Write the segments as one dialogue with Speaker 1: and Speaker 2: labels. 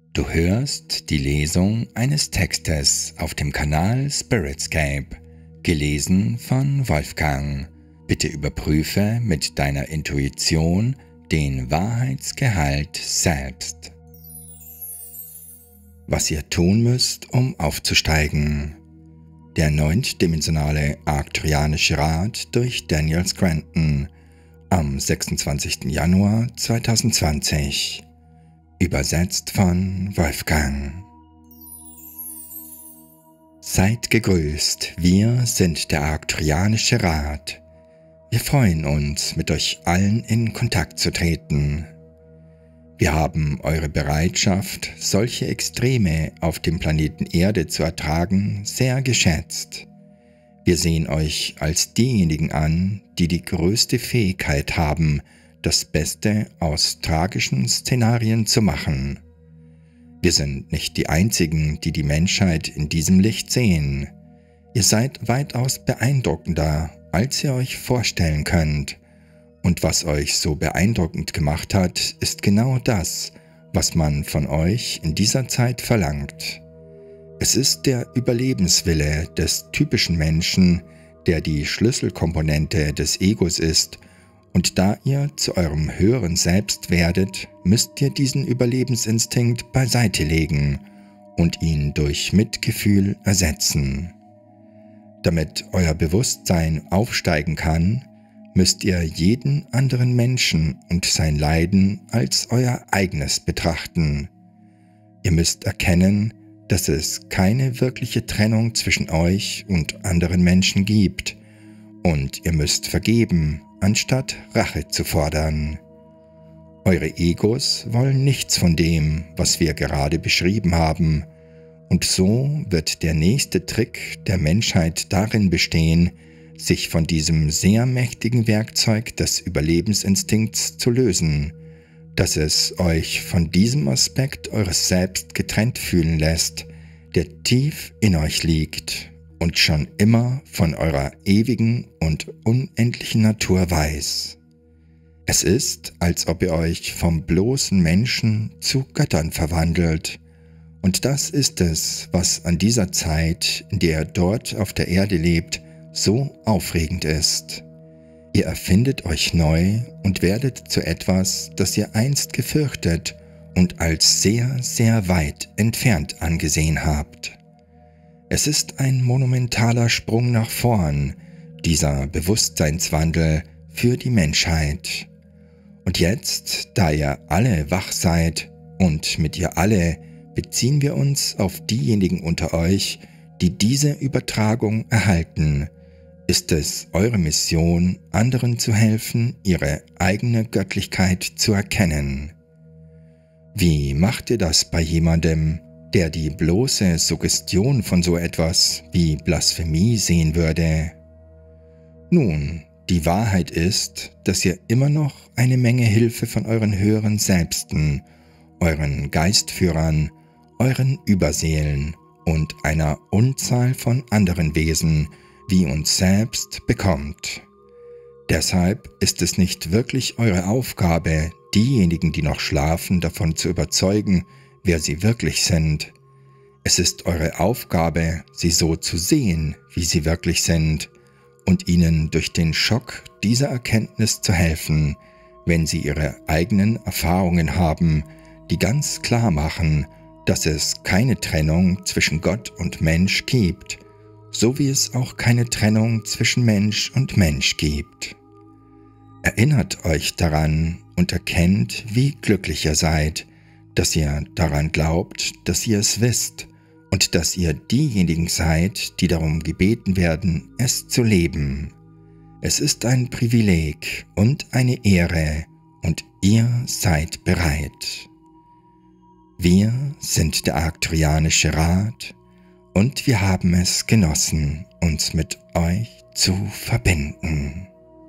Speaker 1: Du hörst die Lesung eines Textes auf dem Kanal Spiritscape, gelesen von Wolfgang. Bitte überprüfe mit deiner Intuition den Wahrheitsgehalt selbst. Was ihr tun müsst, um aufzusteigen. Der 9-dimensionale Arcturianische Rat durch Daniel Scranton am 26. Januar 2020. Übersetzt von Wolfgang. Seid gegrüßt, wir sind der Arcturianische Rat. Wir freuen uns, mit euch allen in Kontakt zu treten. Wir haben eure Bereitschaft, solche Extreme auf dem Planeten Erde zu ertragen, sehr geschätzt. Wir sehen euch als diejenigen an, die die größte Fähigkeit haben, das Beste aus tragischen Szenarien zu machen. Wir sind nicht die Einzigen, die die Menschheit in diesem Licht sehen. Ihr seid weitaus beeindruckender, als ihr euch vorstellen könnt. Und was euch so beeindruckend gemacht hat, ist genau das, was man von euch in dieser Zeit verlangt. Es ist der Überlebenswille des typischen Menschen, der die Schlüsselkomponente des Egos ist. Und da ihr zu eurem höheren Selbst werdet, müsst ihr diesen Überlebensinstinkt beiseite legen und ihn durch Mitgefühl ersetzen. Damit euer Bewusstsein aufsteigen kann, müsst ihr jeden anderen Menschen und sein Leiden als euer eigenes betrachten. Ihr müsst erkennen, dass es keine wirkliche Trennung zwischen euch und anderen Menschen gibt, und ihr müsst vergeben, anstatt Rache zu fordern. Eure Egos wollen nichts von dem, was wir gerade beschrieben haben, und so wird der nächste Trick der Menschheit darin bestehen, sich von diesem sehr mächtigen Werkzeug des Überlebensinstinkts zu lösen, dass es euch von diesem Aspekt eures Selbst getrennt fühlen lässt, der tief in euch liegt und schon immer von eurer ewigen und unendlichen Natur weiß. Es ist, als ob ihr euch vom bloßen Menschen zu Göttern verwandelt, und das ist es, was an dieser Zeit, in der ihr dort auf der Erde lebt, so aufregend ist. Ihr erfindet euch neu und werdet zu etwas, das ihr einst gefürchtet und als sehr, sehr weit entfernt angesehen habt. Es ist ein monumentaler Sprung nach vorn, dieser Bewusstseinswandel für die Menschheit. Und jetzt, da ihr alle wach seid, und mit ihr alle beziehen wir uns auf diejenigen unter euch, die diese Übertragung erhalten, ist es eure Mission, anderen zu helfen, ihre eigene Göttlichkeit zu erkennen. Wie macht ihr das bei jemandem, der die bloße Suggestion von so etwas wie Blasphemie sehen würde? Nun, die Wahrheit ist, dass ihr immer noch eine Menge Hilfe von euren höheren Selbsten, euren Geistführern, euren Überseelen und einer Unzahl von anderen Wesen wie uns selbst bekommt. Deshalb ist es nicht wirklich eure Aufgabe, diejenigen, die noch schlafen, davon zu überzeugen, wer sie wirklich sind. Es ist eure Aufgabe, sie so zu sehen, wie sie wirklich sind, und ihnen durch den Schock dieser Erkenntnis zu helfen, wenn sie ihre eigenen Erfahrungen haben, die ganz klar machen, dass es keine Trennung zwischen Gott und Mensch gibt, so wie es auch keine Trennung zwischen Mensch und Mensch gibt. Erinnert euch daran und erkennt, wie glücklich ihr seid, dass ihr daran glaubt, dass ihr es wisst und dass ihr diejenigen seid, die darum gebeten werden, es zu leben. Es ist ein Privileg und eine Ehre, und ihr seid bereit. Wir sind der Arcturianische Rat, und wir haben es genossen, uns mit euch zu verbinden.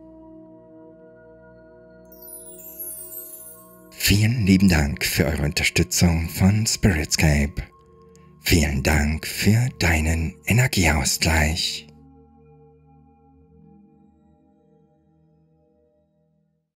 Speaker 1: Vielen lieben Dank für eure Unterstützung von Spiritscape. Vielen Dank für deinen Energieausgleich.